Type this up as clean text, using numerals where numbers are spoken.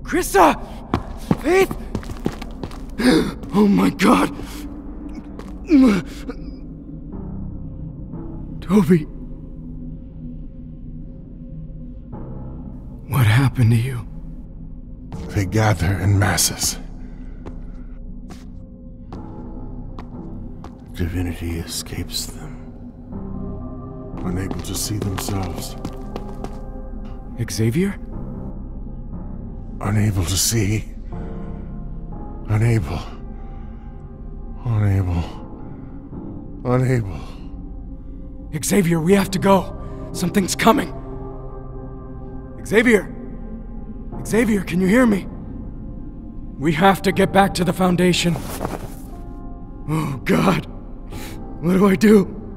Krista! Faith! Oh my God! Toby. What happened to you? They gather in masses. Divinity escapes them, unable to see themselves. Xavier? Unable to see. Unable. Xavier, we have to go. Something's coming. Xavier! Xavier, can you hear me? We have to get back to the Foundation. Oh, God. What do I do?